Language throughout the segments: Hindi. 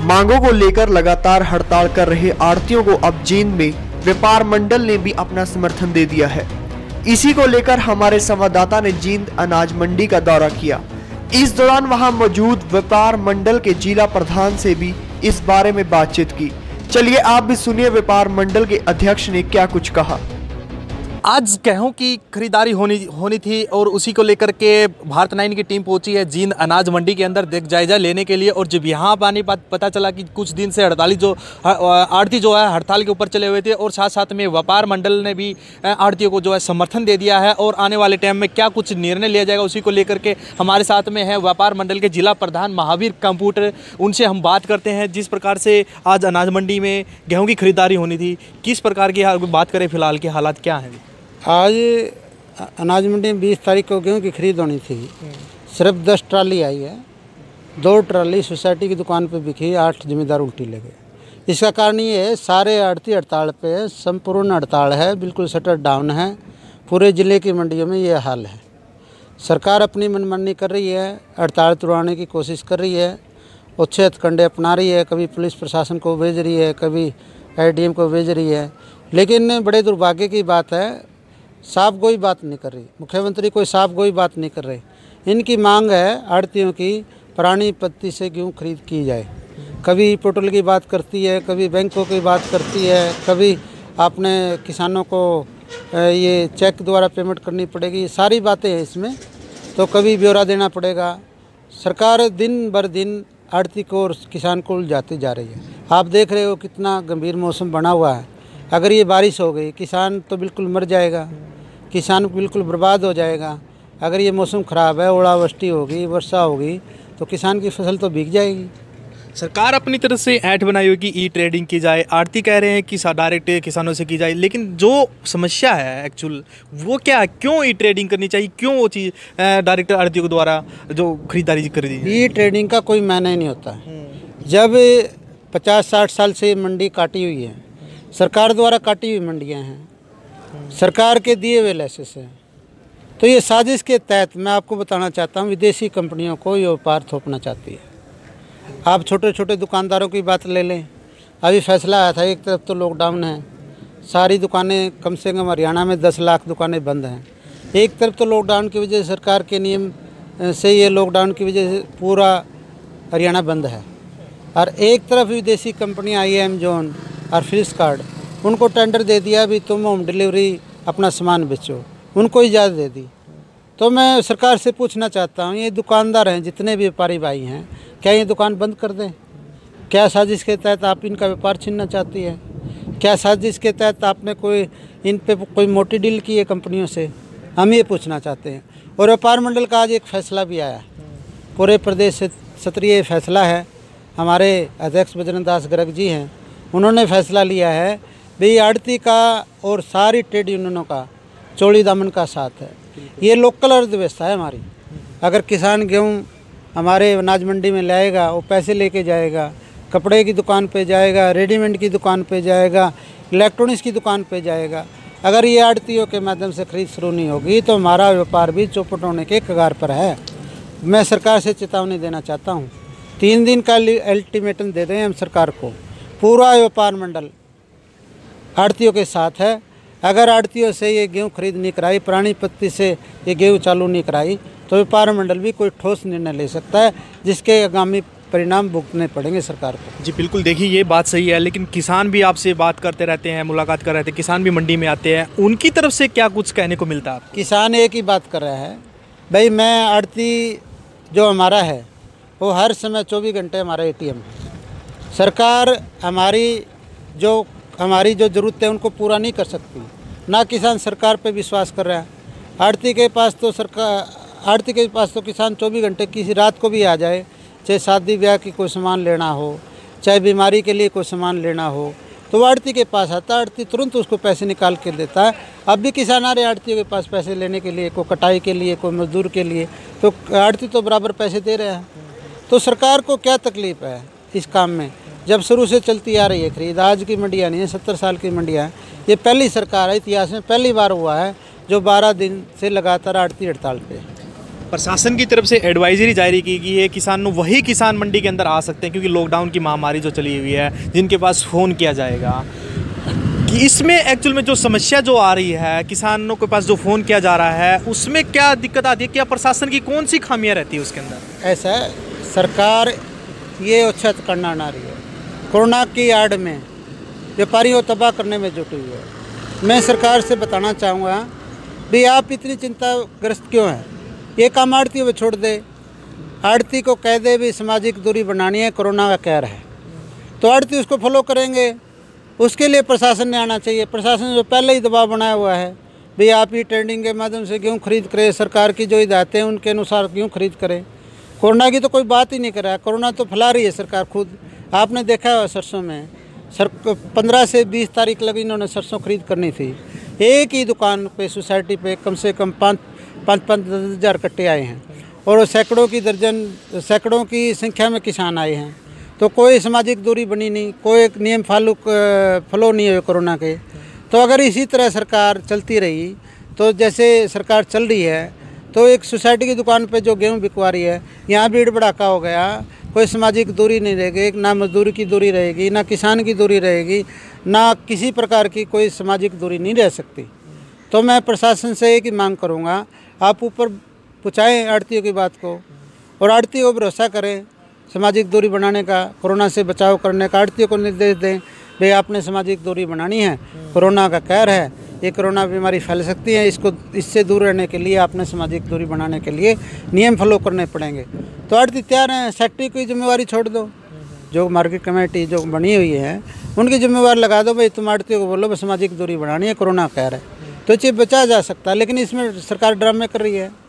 मांगों को लेकर लगातार हड़ताल कर रहे आढ़तियों को अब जींद में व्यापार मंडल ने भी अपना समर्थन दे दिया है। इसी को लेकर हमारे संवाददाता ने जींद अनाज मंडी का दौरा किया। इस दौरान वहां मौजूद व्यापार मंडल के जिला प्रधान से भी इस बारे में बातचीत की। चलिए आप भी सुनिए व्यापार मंडल के अध्यक्ष ने क्या कुछ कहा। आज गेहूं की खरीदारी होनी थी और उसी को लेकर के भारत 9 की टीम पहुंची है जींद अनाज मंडी के अंदर जायजा लेने के लिए। और जब यहाँ आने बाद पता चला कि कुछ दिन से आढ़ती जो है हड़ताल के ऊपर चले हुए थे और साथ साथ में व्यापार मंडल ने भी आढ़तियों को जो है समर्थन दे दिया है। और आने वाले टाइम में क्या कुछ निर्णय लिया जाएगा उसी को लेकर के हमारे साथ में है व्यापार मंडल के जिला प्रधान महावीर कंप्यूटर। उनसे हम बात करते हैं जिस प्रकार से आज अनाज मंडी में गेहूँ की खरीदारी होनी थी, किस प्रकार की बात करें फिलहाल के हालात क्या हैं। आज अनाज मंडी में 20 तारीख को गेहूँ की खरीद होनी थी। सिर्फ 10 ट्राली आई है। 2 ट्राली सोसाइटी की दुकान पे बिकी, 8 जमींदार उल्टी ले गए। इसका कारण ये है सारे आढ़ती हड़ताल पे, संपूर्ण हड़ताल है, बिल्कुल शटर डाउन है। पूरे ज़िले की मंडियों में ये हाल है। सरकार अपनी मनमानी कर रही है, हड़ताल तुड़वाने की कोशिश कर रही है, अच्छे हथकंडे अपना रही है। कभी पुलिस प्रशासन को भेज रही है, कभी ADM को भेज रही है। लेकिन बड़े दुर्भाग्य की बात है, साफ गोई बात नहीं कर रही। मुख्यमंत्री कोई साफ गोई बात नहीं कर रहे। इनकी मांग है आढ़तियों की पुरानी पत्ती से गेहूँ खरीद की जाए। कभी पोर्टल की बात करती है, कभी बैंकों की बात करती है, कभी आपने किसानों को ये चेक द्वारा पेमेंट करनी पड़ेगी, सारी बातें हैं इसमें। तो कभी ब्यौरा देना पड़ेगा। सरकार दिन बर दिन आढ़ती को और किसान को उलझाती जा रही है। आप देख रहे हो कितना गंभीर मौसम बना हुआ है। अगर ये बारिश हो गई किसान तो बिल्कुल मर जाएगा, किसान बिल्कुल बर्बाद हो जाएगा। अगर ये मौसम ख़राब है, ओलावृष्टि होगी, वर्षा होगी तो किसान की फसल तो भीग जाएगी। सरकार अपनी तरफ से ऐड बनाई हुई कि ई-ट्रेडिंग की जाए, आढ़ती कह रहे हैं कि डायरेक्ट किसानों से की जाए। लेकिन जो समस्या है एक्चुअल वो क्या है, क्यों ई-ट्रेडिंग करनी चाहिए, क्यों वो चीज़ डायरेक्ट आढ़तियों के द्वारा जो खरीदारी कर दी है। ई-ट्रेडिंग का कोई मायने नहीं होता। जब 50-60 साल से मंडी काटी हुई है, सरकार द्वारा काटी हुई मंडियां हैं, सरकार के दिए हुए लाइसेंस हैं, तो ये साजिश के तहत मैं आपको बताना चाहता हूँ विदेशी कंपनियों को ये व्यापार थोपना चाहती है। आप छोटे छोटे दुकानदारों की बात ले लें। अभी फैसला आया था, एक तरफ तो लॉकडाउन है, सारी दुकानें कम से कम हरियाणा में 10 लाख दुकानें बंद हैं। एक तरफ तो लॉकडाउन की वजह से सरकार के नियम से ये लॉकडाउन की वजह से पूरा हरियाणा बंद है, और एक तरफ विदेशी कंपनियाँ आई है अमेजॉन और फ्लिपकार्ट, उनको टेंडर दे दिया भी तुम होम डिलीवरी अपना सामान बेचो, उनको इजाज़त दे दी। तो मैं सरकार से पूछना चाहता हूँ, ये दुकानदार हैं जितने भी व्यापारी भाई हैं, क्या ये दुकान बंद कर दें? क्या साजिश के तहत आप इनका व्यापार छीनना चाहती है? क्या साजिश के तहत आपने कोई इन पे कोई मोटी डील की है कंपनियों से? हम ये पूछना चाहते हैं। और व्यापार मंडल का आज एक फैसला भी आया, पूरे प्रदेश से स्तरीय फैसला है। हमारे अध्यक्ष बजरंग दास गर्ग जी हैं, उन्होंने फैसला लिया है भाई आढ़ती का और सारी ट्रेड यूनियनों का चौड़ी दामन का साथ है। ये लोकल अर्थव्यवस्था है हमारी। अगर किसान गेहूँ हमारे अनाज मंडी में लाएगा, वो पैसे लेके जाएगा, कपड़े की दुकान पे जाएगा, रेडीमेड की दुकान पे जाएगा, इलेक्ट्रॉनिक्स की दुकान पे जाएगा। अगर ये आढ़तियों के माध्यम से खरीद शुरू नहीं होगी तो हमारा व्यापार भी चौपट होने के कगार पर है। मैं सरकार से चेतावनी देना चाहता हूँ, 3 दिन का अल्टीमेटम दे दें हम सरकार को। पूरा व्यापार मंडल आढ़तियों के साथ है। अगर आढ़तियों से ये गेहूँ खरीद नहीं कराई, पुरानी पत्ती से ये गेहूँ चालू नहीं कराई, तो व्यापार मंडल भी कोई ठोस निर्णय ले सकता है जिसके आगामी परिणाम भुगतने पड़ेंगे सरकार को। जी बिल्कुल, देखिए ये बात सही है, लेकिन किसान भी आपसे बात करते रहते हैं, मुलाकात कर रहे थे, किसान भी मंडी में आते हैं, उनकी तरफ से क्या कुछ कहने को मिलता है? किसान एक ही बात कर रहा है, भाई मैं आढ़ती जो हमारा है वो हर समय 24 घंटे हमारा ATM है। सरकार हमारी जो ज़रूरत है उनको पूरा नहीं कर सकती, ना किसान सरकार पे विश्वास कर रहा है। आढ़ती के पास तो किसान 24 घंटे, किसी रात को भी आ जाए, चाहे शादी ब्याह की कोई सामान लेना हो, चाहे बीमारी के लिए कोई सामान लेना हो, तो वो आढ़ती के पास आता है, आढ़ती तुरंत उसको पैसे निकाल के देता है। अब भी किसान आ रहे आढ़तियों के पास पैसे लेने के लिए, कोई कटाई के लिए, कोई मजदूर के लिए, तो आढ़ती तो बराबर पैसे दे रहे हैं। तो सरकार को क्या तकलीफ़ है इस काम में, जब शुरू से चलती आ रही है खरीद। आज की मंडियाँ नहीं है, 70 साल की मंडियाँ हैं। ये पहली सरकार है, इतिहास में पहली बार हुआ है जो 12 दिन से लगातार आढ़ती हड़ताल पे। प्रशासन की तरफ से एडवाइजरी जारी की गई है, किसानों वही किसान मंडी के अंदर आ सकते हैं क्योंकि लॉकडाउन की महामारी जो चली हुई है, जिनके पास फ़ोन किया जाएगा। कि इसमें एक्चुअल में जो समस्या जो आ रही है, किसानों के पास जो फ़ोन किया जा रहा है, उसमें क्या दिक्कत आती है? क्या प्रशासन की कौन सी खामियां रहती है उसके अंदर? ऐसा है, सरकार ये उच्छेद करना ना रही है। कोरोना की आड़ में व्यापारियों को तबाह करने में जुटी हुई है। मैं सरकार से बताना चाहूँगा भी आप इतनी चिंताग्रस्त क्यों हैं? ये काम आड़ती को छोड़ दे, आड़ती को कह दे भी सामाजिक दूरी बनानी है, कोरोना का कहर है, तो आड़ती उसको फॉलो करेंगे। उसके लिए प्रशासन ने आना चाहिए। प्रशासन जो पहले ही दबाव बनाया हुआ है भी आप ही ट्रेडिंग के माध्यम से गेहूँ खरीद करें, सरकार की जो हिदायतें हैं उनके अनुसार गेहूँ खरीद करें। कोरोना की तो कोई बात ही नहीं कर रहा है, कोरोना तो फैला रही है सरकार खुद। आपने देखा है सरसों में 15 से 20 तारीख लगी इन्होंने सरसों खरीद करनी थी। एक ही दुकान पे सोसाइटी पे कम से कम 5-10 हज़ार कट्टे आए हैं और सैकड़ों की संख्या में किसान आए हैं। तो कोई सामाजिक दूरी बनी नहीं, कोई नियम फॉलो नहीं हुए कोरोना के। तो अगर इसी तरह सरकार चलती रही तो जैसे सरकार चल रही है तो एक सोसाइटी की दुकान पे जो गेहूँ बिकवा रही है, यहाँ भीड़ भड़ाका हो गया, कोई सामाजिक दूरी नहीं रहेगी, ना मजदूरी की दूरी रहेगी, ना किसान की दूरी रहेगी, ना किसी प्रकार की कोई सामाजिक दूरी नहीं रह सकती। तो मैं प्रशासन से एक ही मांग करूँगा, आप ऊपर पहुँचाएँ आड़तियों की बात को और आड़तियों को भरोसा करें सामाजिक दूरी बनाने का, कोरोना से बचाव करने का। आड़तियों को निर्देश दें भाई आपने सामाजिक दूरी बनानी है, कोरोना का कहर है, ये कोरोना बीमारी फैल सकती है, इससे दूर रहने के लिए आपने सामाजिक दूरी बनाने के लिए नियम फॉलो करने पड़ेंगे। तो आड़ती तैयार हैं, सेक्रेटरी की जिम्मेवारी छोड़ दो, जो मार्केट कमेटी जो बनी हुई है उनकी जिम्मेवारी लगा दो भाई तुम आड़तियों को बोलो सामाजिक दूरी बनानी है, कोरोना कहर है, तो चीज़ बचा जा सकता है। लेकिन इसमें सरकार ड्रामे कर रही है,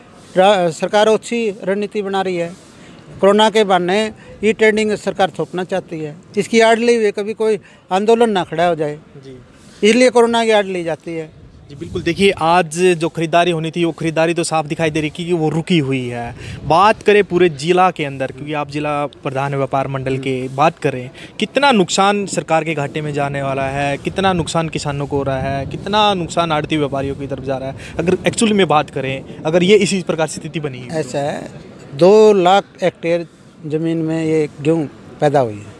सरकार अच्छी रणनीति बना रही है। कोरोना के बहाने ई ट्रेडिंग सरकार थोपना चाहती है, इसकी आड़ ली हुई कभी कोई आंदोलन ना खड़ा हो जाए, इसलिए कोरोना की आड़ ली जाती है। जी बिल्कुल, देखिए आज जो खरीदारी होनी थी वो खरीदारी तो साफ दिखाई दे रही कि वो रुकी हुई है। बात करें पूरे जिला के अंदर, क्योंकि आप जिला प्रधान व्यापार मंडल के, बात करें कितना नुकसान सरकार के घाटे में जाने वाला है, कितना नुकसान किसानों को हो रहा है, कितना नुकसान आड़ती व्यापारियों की तरफ जा रहा है, अगर एक्चुअली में बात करें, अगर ये इसी प्रकार की स्थिति बनी है। ऐसा है, 2 लाख हेक्टेयर ज़मीन में ये गेहूँ पैदा हुई है,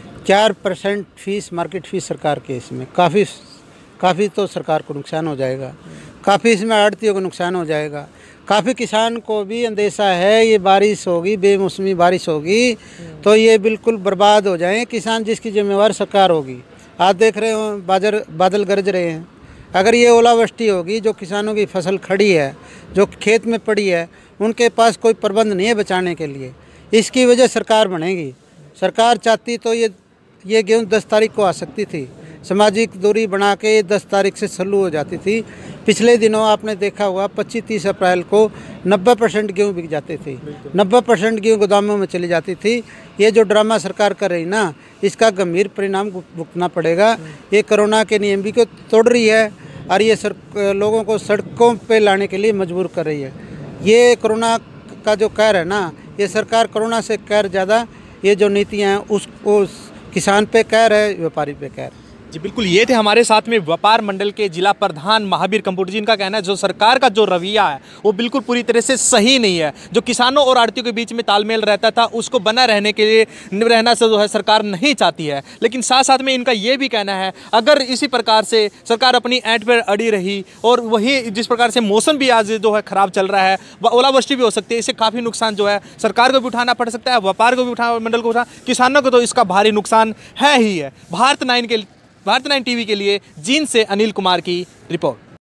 4% फीस मार्केट फीस सरकार के, इसमें काफ़ी तो सरकार को नुकसान हो जाएगा, काफ़ी इसमें आड़तियों को नुकसान हो जाएगा, काफ़ी किसान को भी अंदेशा है ये बारिश होगी, बेमौसमी बारिश होगी तो ये बिल्कुल बर्बाद हो जाएं किसान, जिसकी जिम्मेवार सरकार होगी। आज देख रहे हो बादल गरज रहे हैं, अगर ये ओलावृष्टि होगी, जो किसानों की फसल खड़ी है, जो खेत में पड़ी है, उनके पास कोई प्रबंध नहीं है बचाने के लिए, इसकी वजह सरकार बनेगी। सरकार चाहती तो ये गेहूँ 10 तारीख को आ सकती थी, सामाजिक दूरी बना के 10 तारीख से चालू हो जाती थी। पिछले दिनों आपने देखा हुआ 25-30 अप्रैल को 90% गेहूँ बिक जाते थे, 90% गेहूँ गोदामों में चली जाती थी। ये जो ड्रामा सरकार कर रही ना, इसका गंभीर परिणाम भुगतना पड़ेगा। ये कोरोना के नियम भी को तोड़ रही है और ये लोगों को सड़कों पे लाने के लिए मजबूर कर रही है। ये कोरोना का जो कहर है ना, ये सरकार कोरोना से कहर ज़्यादा, ये जो नीतियाँ हैं उस किसान पे कहर है, व्यापारी पे कहर। जी बिल्कुल, ये थे हमारे साथ में व्यापार मंडल के जिला प्रधान महावीर कंपूटर जी। इनका कहना है जो सरकार का जो रवैया है वो बिल्कुल पूरी तरह से सही नहीं है। जो किसानों और आड़तियों के बीच में तालमेल रहता था उसको बना रहने के लिए रहना से जो है सरकार नहीं चाहती है। लेकिन साथ साथ में इनका ये भी कहना है अगर इसी प्रकार से सरकार अपनी ऐंठ पर अड़ी रही और वही जिस प्रकार से मौसम भी आज जो है ख़राब चल रहा है, ओलावृष्टि भी हो सकती है, इससे काफ़ी नुकसान जो है सरकार को भी उठाना पड़ सकता है, व्यापार को भी उठाना, मंडल को उठाना, किसानों को तो इसका भारी नुकसान है ही है। भारत 9 टीवी के लिए जींद से अनिल कुमार की रिपोर्ट।